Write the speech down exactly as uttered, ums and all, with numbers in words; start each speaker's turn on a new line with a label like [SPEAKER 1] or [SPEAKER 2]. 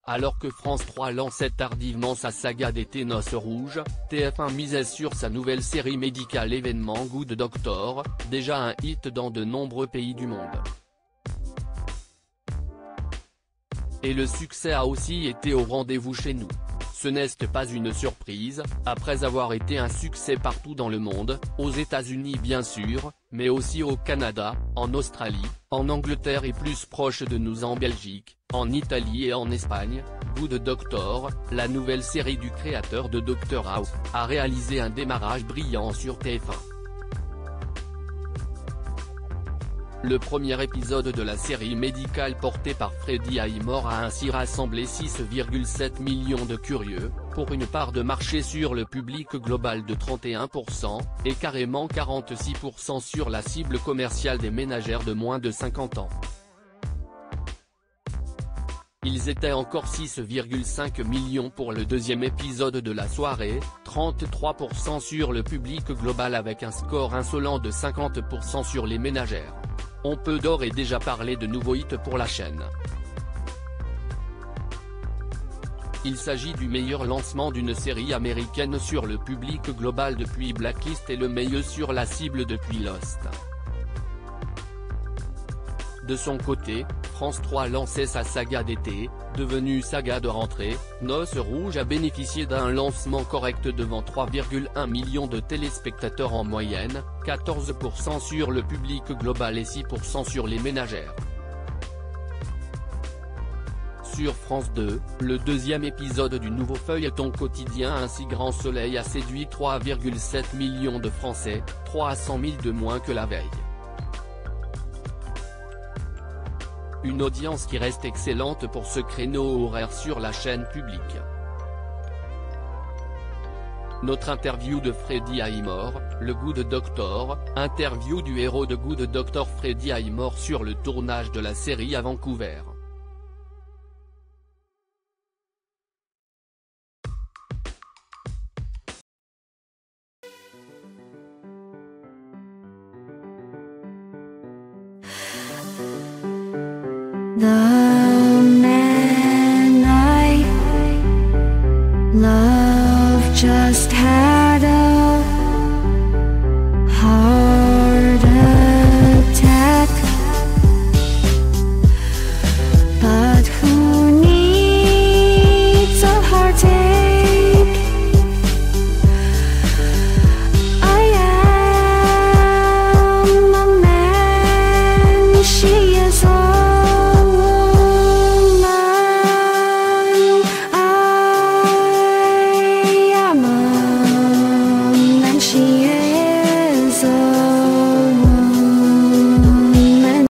[SPEAKER 1] Alors que France trois lançait tardivement sa saga d'été Noces rouges, T F un misait sur sa nouvelle série médicale événement Good Doctor, déjà un hit dans de nombreux pays du monde. Et le succès a aussi été au rendez-vous chez nous. Ce n'est pas une surprise, après avoir été un succès partout dans le monde, aux États-Unis bien sûr, mais aussi au Canada, en Australie, en Angleterre et plus proche de nous en Belgique, en Italie et en Espagne. Good Doctor, la nouvelle série du créateur de Doctor House, a réalisé un démarrage brillant sur T F un. Le premier épisode de la série médicale portée par Freddie Highmore a ainsi rassemblé six virgule sept millions de curieux, pour une part de marché sur le public global de trente et un pour cent, et carrément quarante-six pour cent sur la cible commerciale des ménagères de moins de cinquante ans. Ils étaient encore six virgule cinq millions pour le deuxième épisode de la soirée, trente-trois pour cent sur le public global avec un score insolent de cinquante pour cent sur les ménagères. On peut d'ores et déjà parler de nouveaux hits pour la chaîne. Il s'agit du meilleur lancement d'une série américaine sur le public global depuis Blacklist et le meilleur sur la cible depuis Lost. De son côté, France trois lançait sa saga d'été, devenue saga de rentrée. Noces rouges a bénéficié d'un lancement correct devant trois virgule un millions de téléspectateurs en moyenne, quatorze pour cent sur le public global et six pour cent sur les ménagères. Sur France deux, le deuxième épisode du nouveau feuilleton quotidien Ainsi Grand Soleil a séduit trois virgule sept millions de Français, trois cent mille de moins que la veille. Une audience qui reste excellente pour ce créneau horaire sur la chaîne publique. Notre interview de Freddie Highmore, le Good Doctor, interview du héros de Good Doctor Freddie Highmore sur le tournage de la série à Vancouver.
[SPEAKER 2] 나